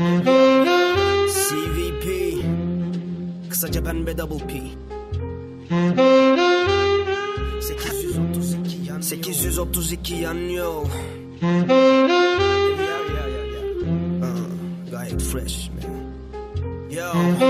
CVP, kısaca ben ve Double P. 832 yan yol. Gayet fresh man. Yo.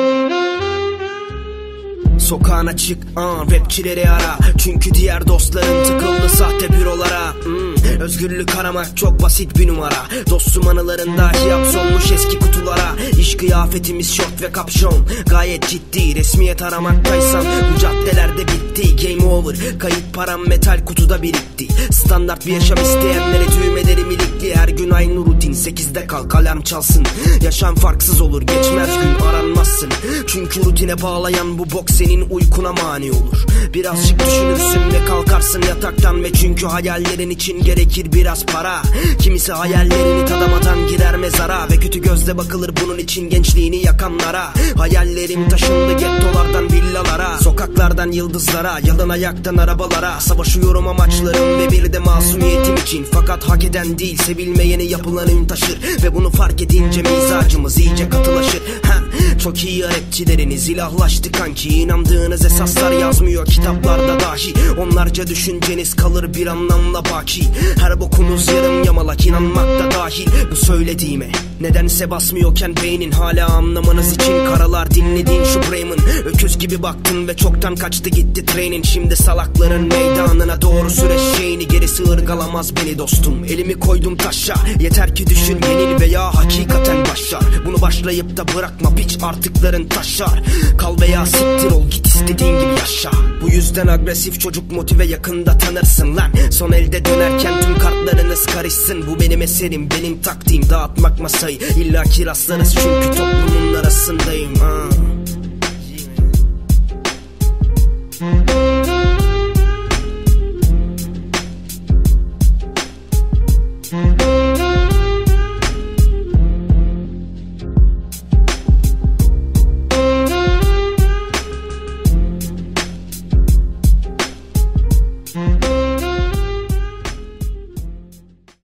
Sokağına çık, rapçileri ara. Çünkü diğer dostların tıkıldı sahte bürolara. Özgürlük aramak çok basit bir numara. Dostum anılarında hapsolmuş eski kutulara. İş kıyafetimiz şort ve kapşon, gayet ciddi. Resmiyet aramaktaysan bu caddelerde bitti. Game over, kayıt param metal kutuda birikti. Standart bir yaşam isteyenlere düğmeleri milikli. Her gün aynı rutin, 8'de kalk alarm çalsın. Yaşam farksız olur, geçmez gün aranmazsın. Çünkü rutine bağlayan bu bok senin uykuna mani olur. Birazcık düşünürsün ve kalkarsın yataktan. Ve çünkü hayallerin için gerekir biraz para. Kimisi hayallerini tadamadan girer mezara. Ve kötü gözle bakılır bunun için gençliğini yakanlara. Hayallerim taşındı gettolardan villalara. Sokaklardan yıldızlara, yalın ayaktan arabalara. Savaşıyorum amaçlarım ve bir de masumiyetim için. Fakat hak eden değil, sevilmeyeni yapılan ün taşır. Ve bunu fark edince mizacımız iyice katılaşır. Çok iyi rapçileriniz ilahlaştı kanki. İnandığınız esaslar yazmıyor kitaplarda dahi. Onlarca düşünceniz kalır bir anlamla baki. Her bokunuz yarım yamalak, inanmakta dahil bu söylediğime. Nedense basmıyorken beynin, hala anlamanız için karalar dinlediğin şu Bremen. Öküz gibi baktın ve çoktan kaçtı gitti trenin. Şimdi salakların meydanına doğru süreç şeyini. Gerisi ırgalamaz beni dostum, elimi koydum taşa. Yeter ki düşün, yenil veya hakikaten başlar. Bunu başlayıp da bırakma piç, artıkların taşar. Kal veya siktir ol, git istediğin gibi yaşa. Bu yüzden agresif çocuk motive, yakında tanırsın lan. Son elde dönerken tüm kartlarınız karışsın. Bu benim eserim, benim taktiğim, dağıtmak masayı. İlla ki rastlarız çünkü toplumun arasındayım.